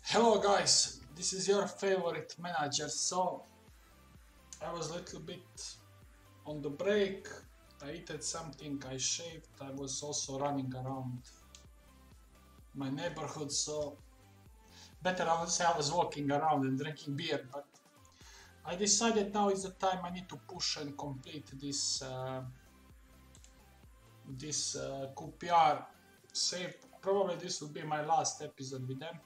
Hello guys, this is your favorite manager. So I was a little bit on the break. I ate something, I shaved, I was also running around my neighborhood, so better I would say I was walking around and drinking beer, but I decided now is the time I need to push and complete this QPR save. Probably this will be my last episode with them.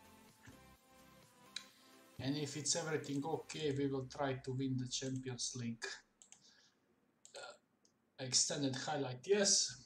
And if it's everything okay, we will try to win the Champions League. Extended highlight, yes.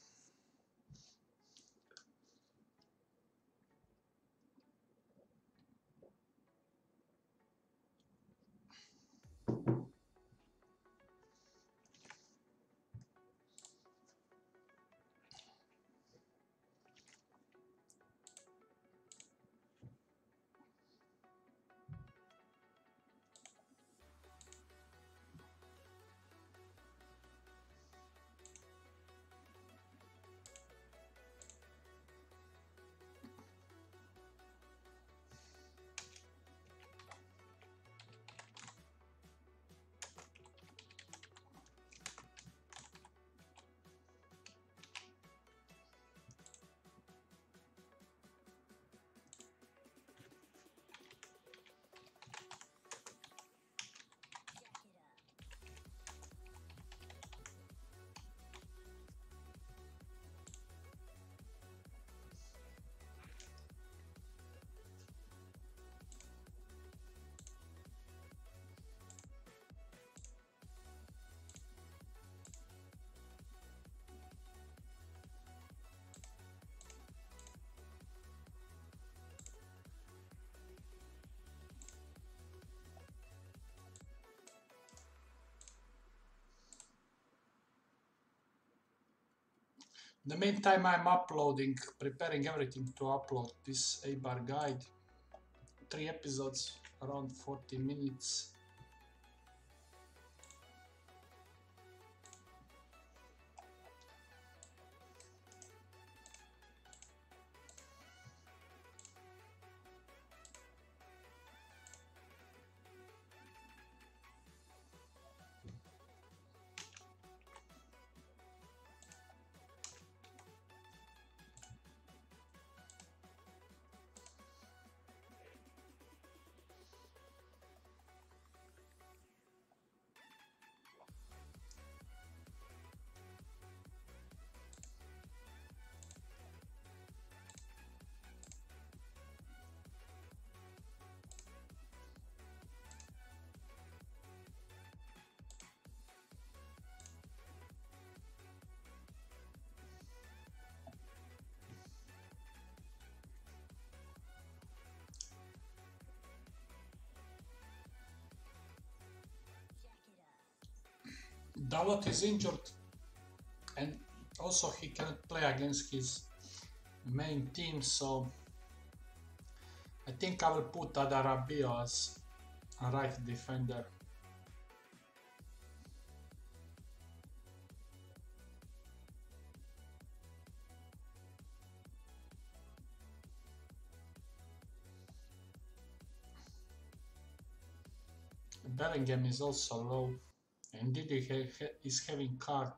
In the meantime, I'm preparing everything to upload this A-bar guide. 3 episodes, around 40 minutes. Dalot is injured and also he cannot play against his main team, so I think I will put Adarabio as a right defender. Bellingham is also low, and Didi is having card.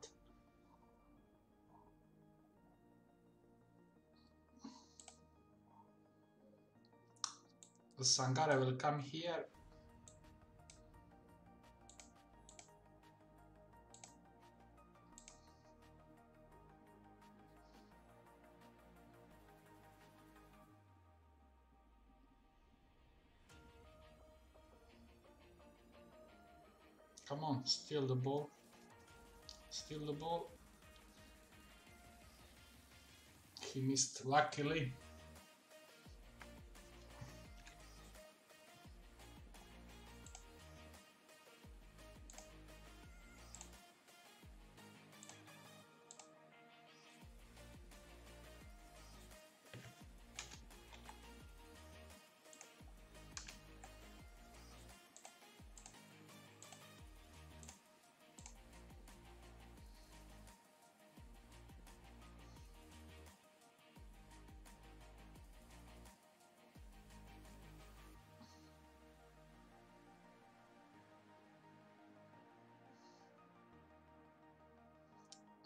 Sangare will come here. Come on, steal the ball. Steal the ball. He missed luckily.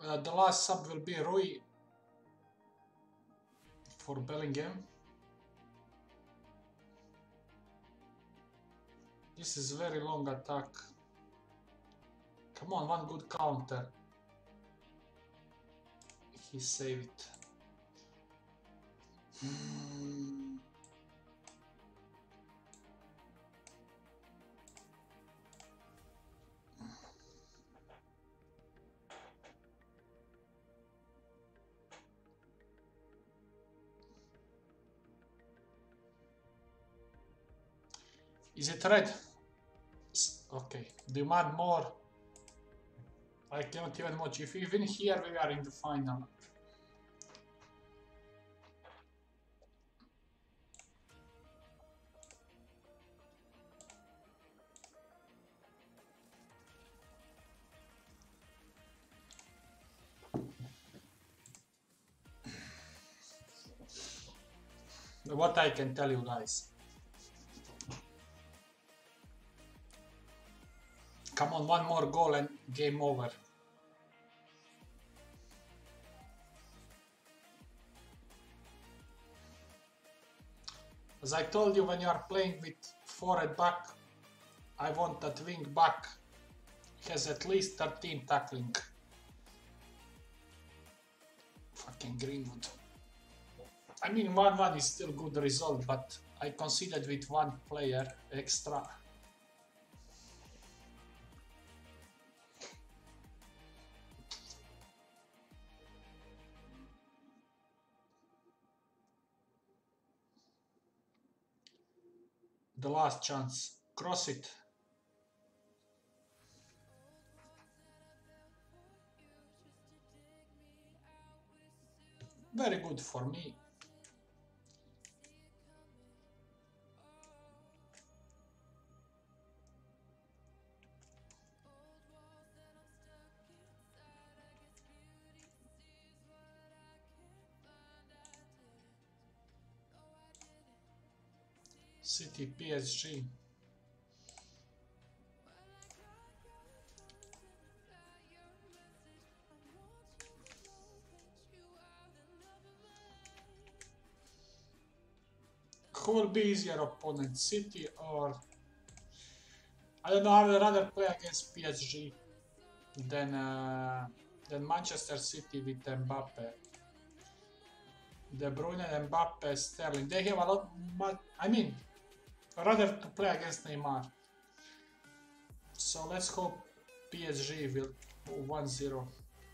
The last sub will be Rui for Bellingham. This is very long attack. Come on, one good counter. He saved. Is it red? Okay. Demand more. I cannot even watch. If even here we are in the final. What I can tell you guys. Come on, one more goal and game over. As I told you, when you are playing with forward back, I want that wing back has at least 13 tackling. Fucking Greenwood. I mean, 1-1 is still good result, but I conceded with one player extra. The last chance. Cross it. Very good for me. City PSG. Who will be easier opponent, City or... I don't know, I would rather play against PSG than Manchester City with Mbappe. De Bruyne, Mbappe, Sterling. They have a lot, but I mean, rather to play against Neymar. So let's hope PSG will 1-0.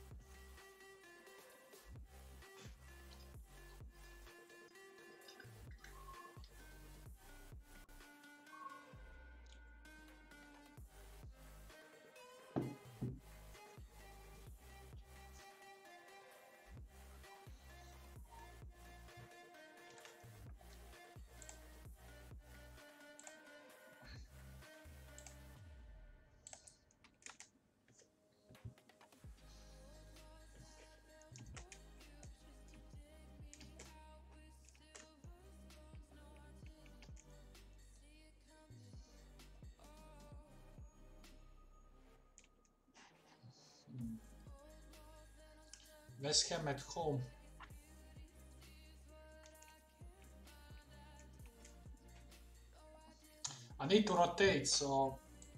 West Ham at home. I need to rotate, so...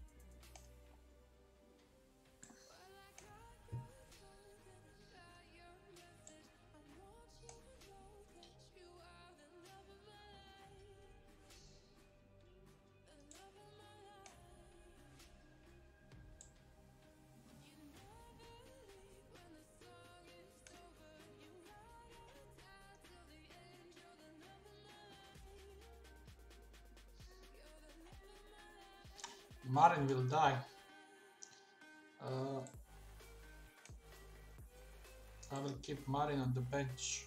Marin will die. I will keep Marin on the bench.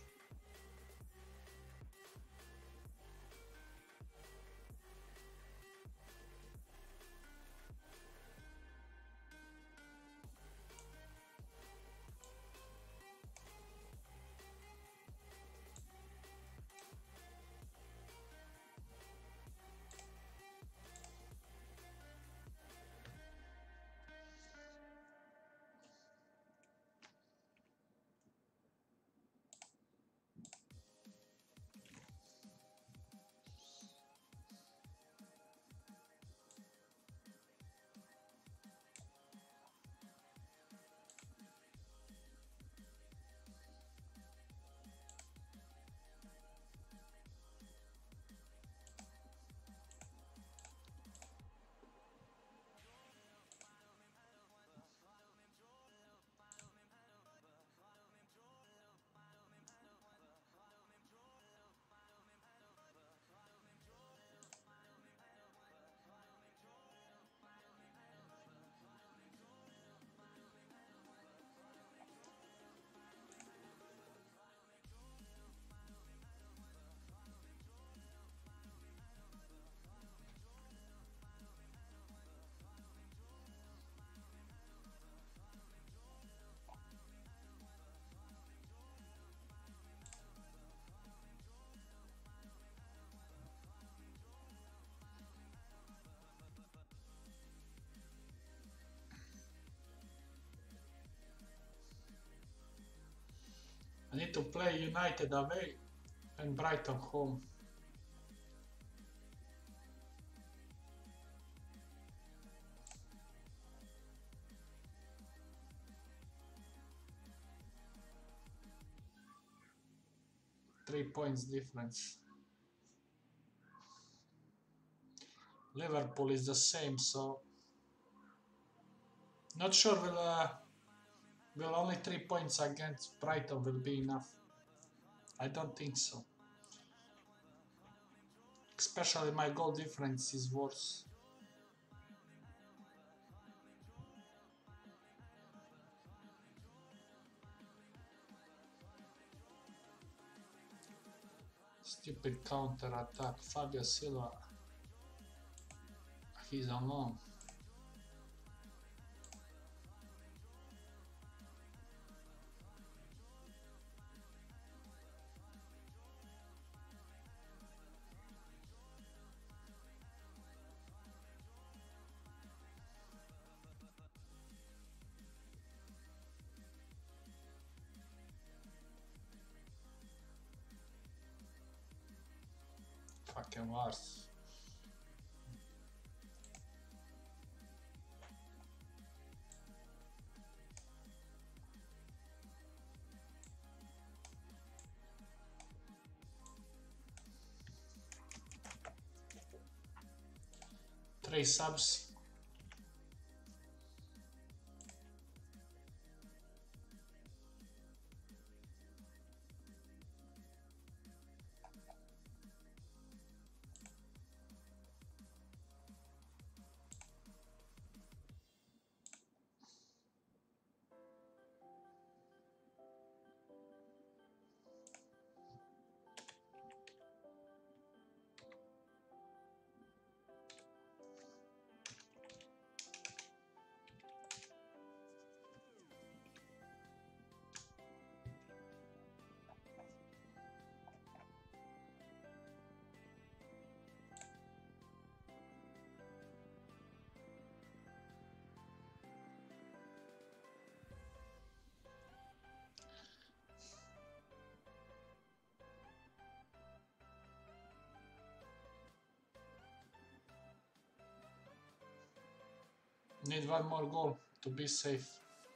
I need to play United away and Brighton home. Three points difference. Liverpool is the same, so not sure will only 3 points against Brighton will be enough. I don't think so. Especially my goal difference is worse. Stupid counter attack. Fabio Silva. He's alone. Fucking worse. Three subs. Need one more goal to be safe.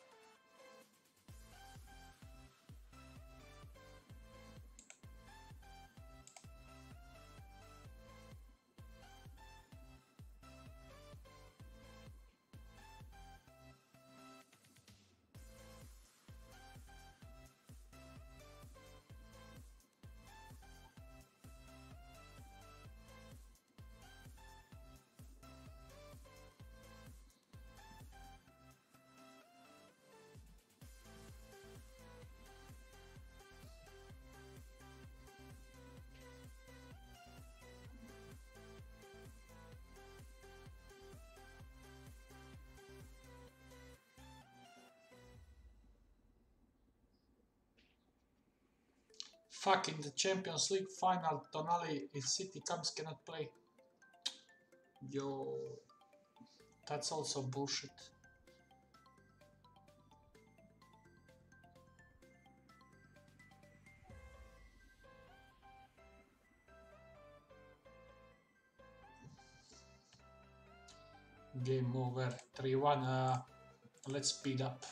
Fuck, in the Champions League final, Tonali, if City comes, cannot play. Yo, that's also bullshit. Game over, 3-1, let's speed up.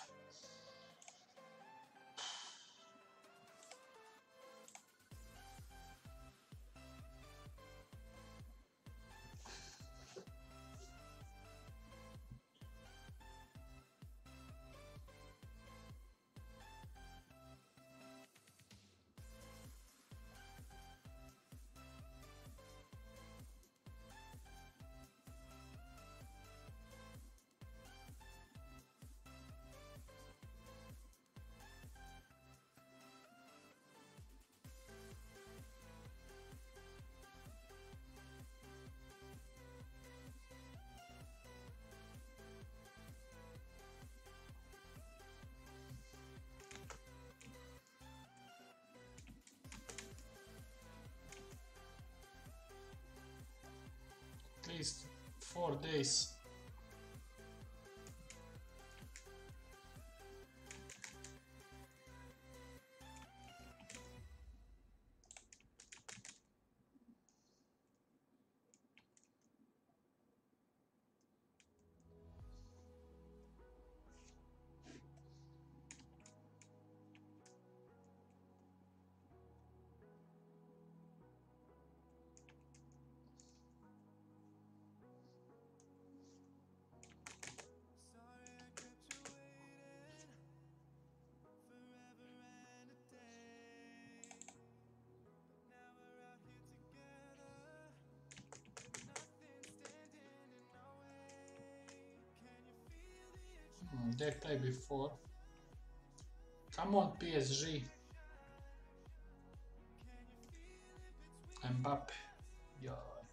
At least 4 days. They played before. Come on, PSG. Mbappe. Yeah.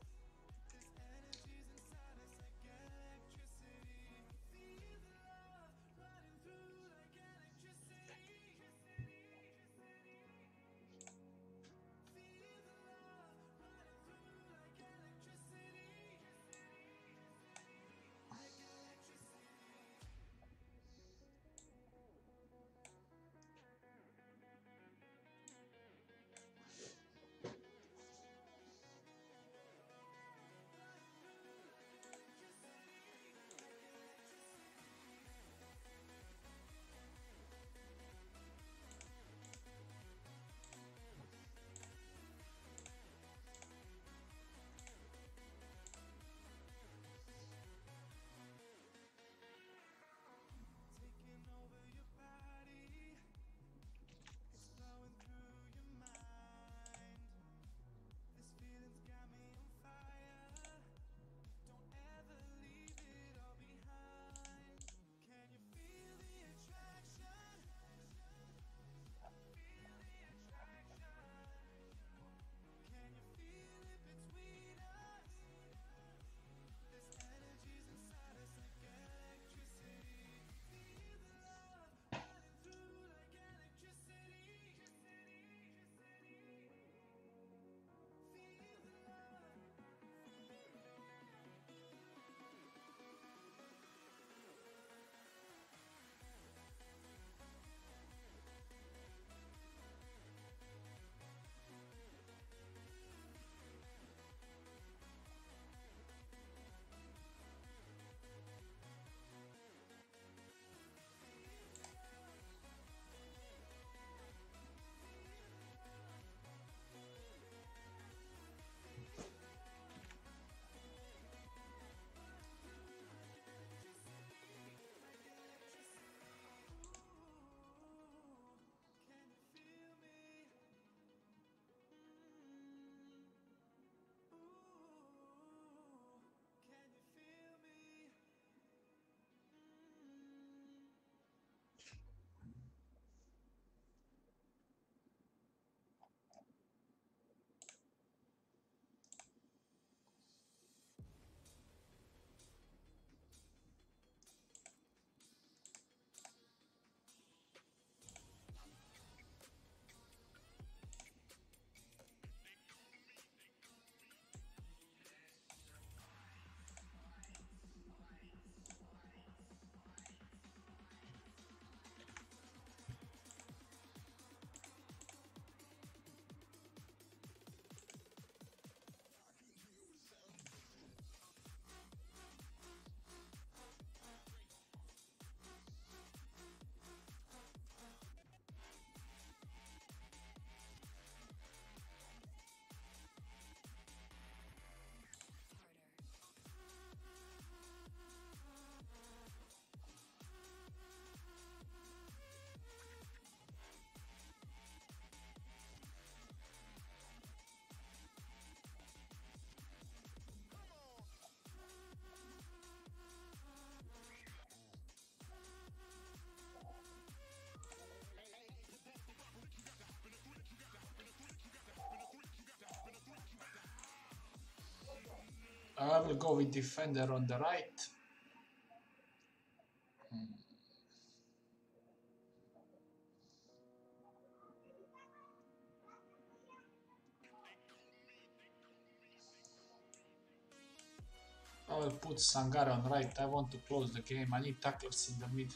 I will go with defender on the right. I will put Sangare on right. I want to close the game. I need tacklers in the mid.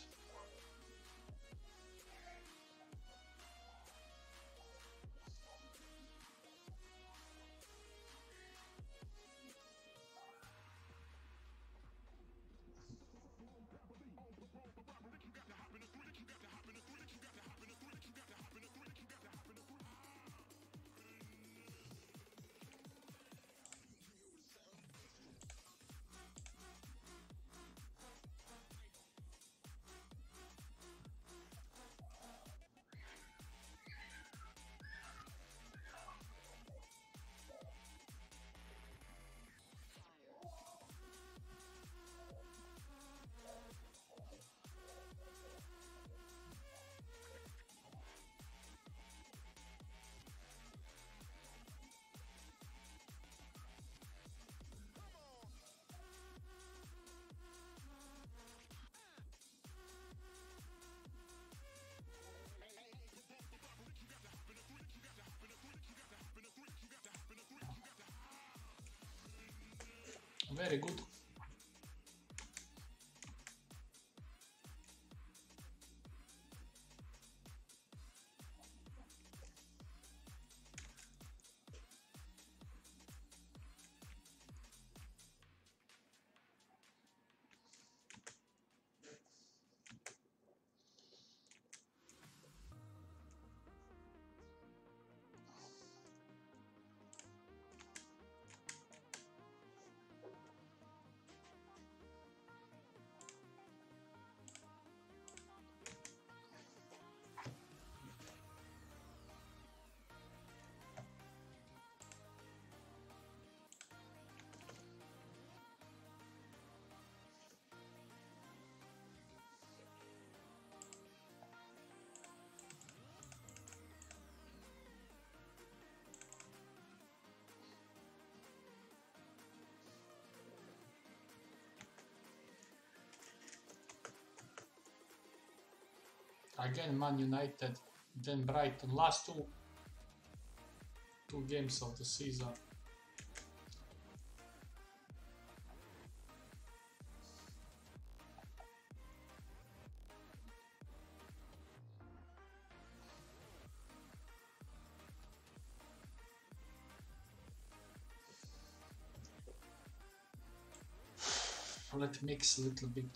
Very good. Again, Man United, then Brighton. Last two games of the season. Let's mix a little bit.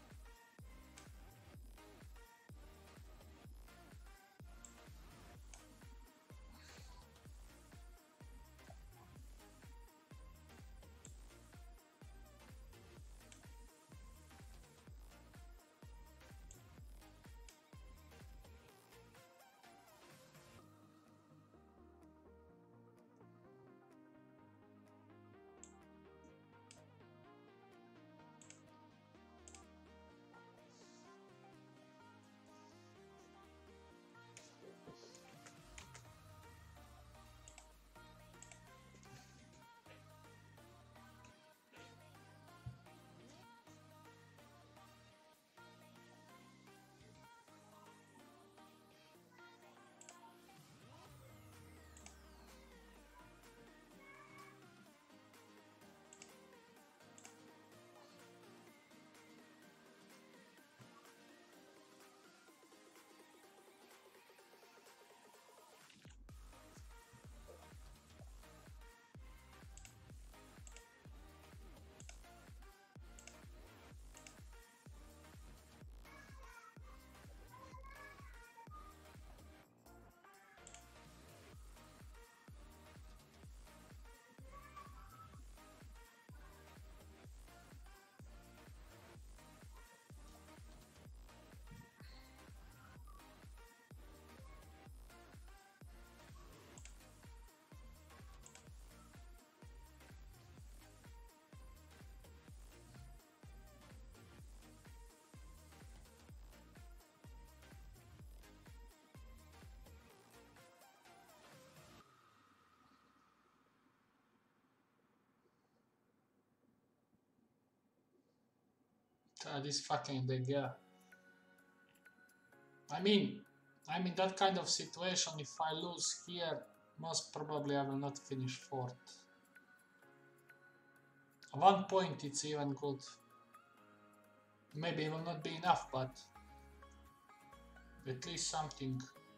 This fucking De Gea. I mean, I'm in that kind of situation. If I lose here, most probably I will not finish fourth. 1 point, it's even good. Maybe it will not be enough, but at least something.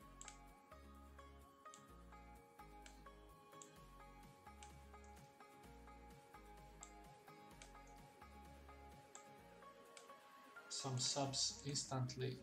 Some subs instantly.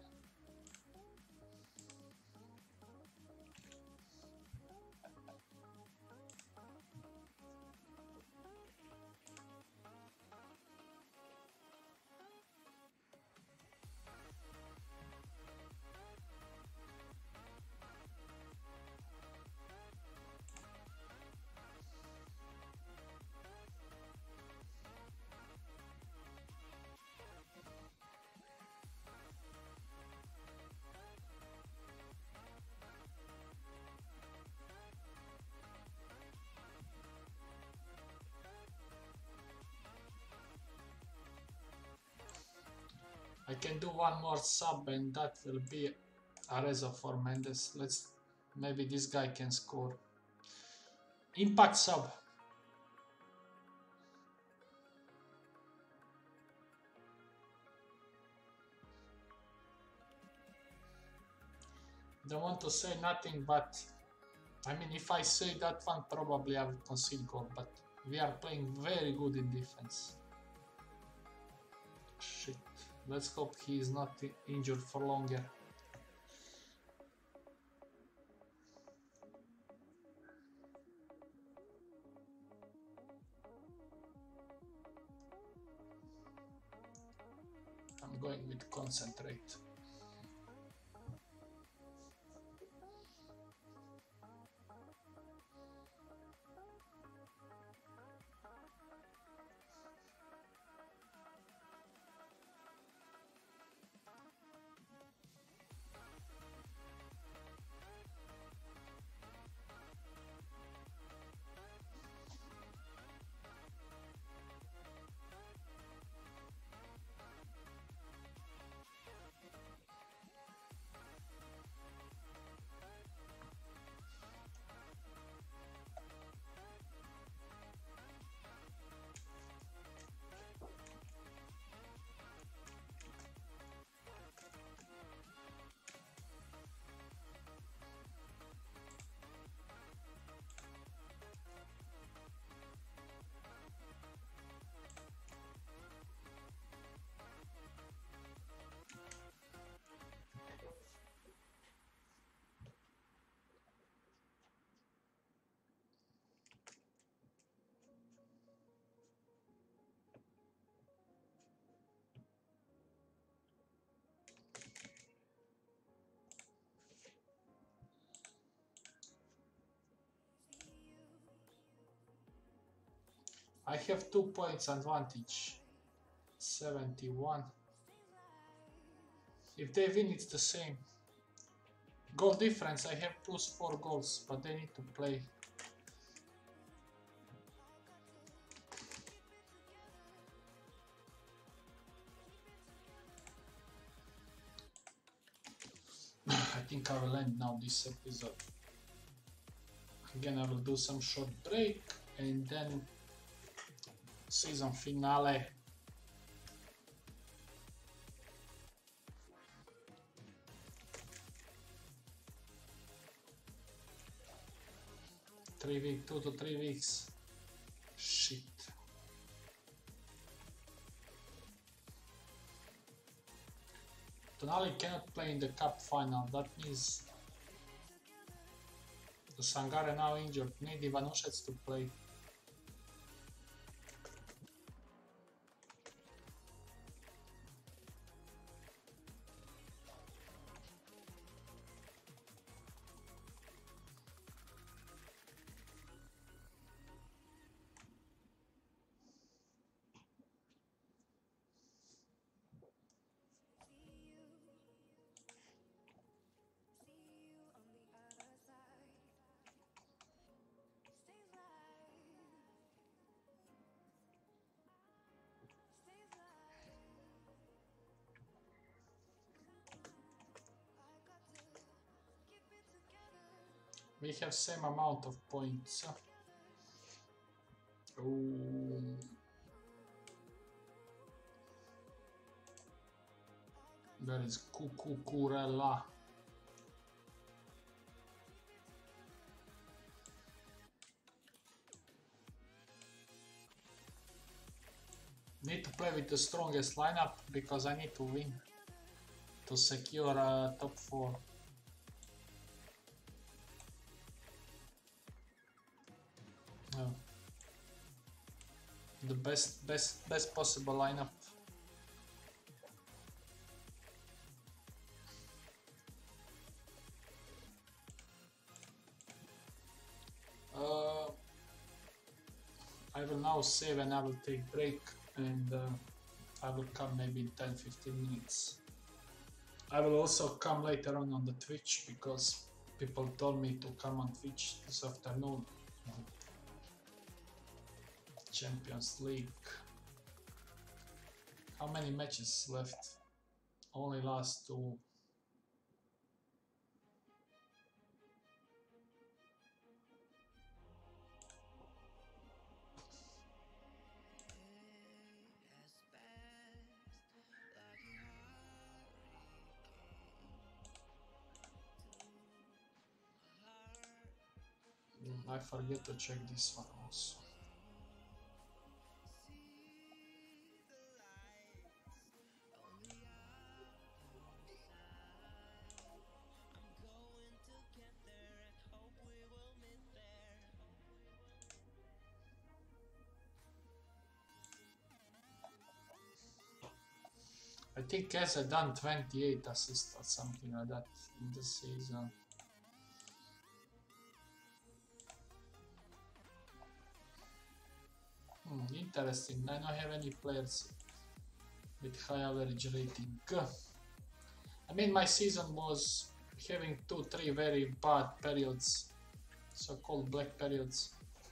I can do one more sub and that will be Areza for Mendes. Maybe this guy can score. Impact sub. Don't want to say nothing, but I mean, if I say that one, probably I will concede goal, but we are playing very good in defense. Shit. Let's hope he is not injured for longer. I'm going with concentrate. I have 2 points advantage. 71. If they win, it's the same. Goal difference, I have plus 4 goals, but they need to play. I think I will end now this episode. Again, I will do some short break and then season finale. Two to 3 weeks. Shit. Tonali cannot play in the cup final. That means the Sangare now injured. Need Ivanushets to play. We have same amount of points. Ooh. There is Cucurella. Need to play with the strongest lineup because I need to win to secure top 4. The best possible lineup. I will now save and I will take break and I will come maybe in 10-15 minutes. I will also come later on the Twitch because people told me to come on Twitch this afternoon. Champions League. How many matches left? Only last 2. I forget to check this one also. I think Keza done 28 assists or something like that in the season. Interesting. I don't have any players with high average rating. I mean, my season was having 2-3 very bad periods, so-called black periods.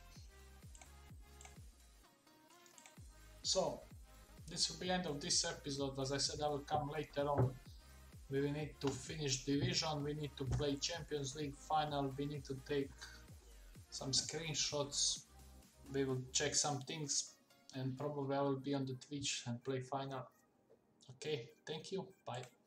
So, this will be the end of this episode. As I said, I will come later on. We will need to finish division, we need to play Champions League final, we need to take some screenshots, we will check some things, and probably I will be on the Twitch and play final. Okay, thank you, bye.